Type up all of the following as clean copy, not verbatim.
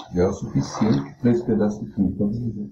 Já é o suficiente para esse pedaço de fundo. Pode dizer.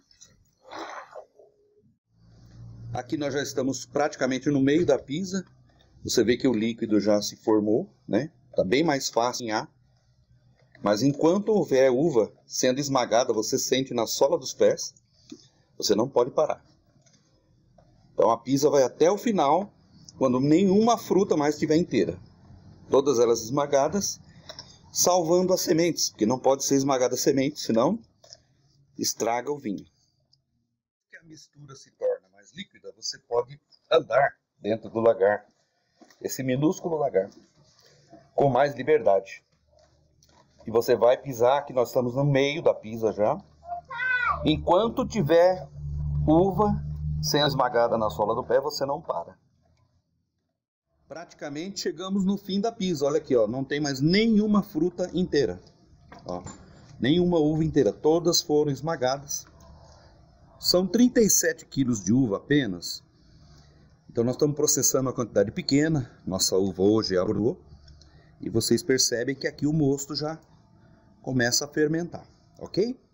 Aqui nós já estamos praticamente no meio da pizza. Você vê que o líquido já se formou, né? Tá bem mais fácil em ar. Mas enquanto houver uva sendo esmagada, você sente na sola dos pés, você não pode parar. Então a pizza vai até o final, quando nenhuma fruta mais estiver inteira. Todas elas esmagadas, salvando as sementes, porque não pode ser esmagada a semente, senão estraga o vinho. Se a mistura se torna mais líquida, você pode andar dentro do lagar, esse minúsculo lagar, com mais liberdade. E você vai pisar, que nós estamos no meio da pizza já. Enquanto tiver uva sendo esmagada na sola do pé, você não para. Praticamente chegamos no fim da pizza. Olha aqui, ó, não tem mais nenhuma fruta inteira. Ó, nenhuma uva inteira. Todas foram esmagadas. São 37 quilos de uva apenas. Então nós estamos processando uma quantidade pequena. Nossa uva hoje é a Bordeaux. E vocês percebem que aqui o mosto já começa a fermentar, ok?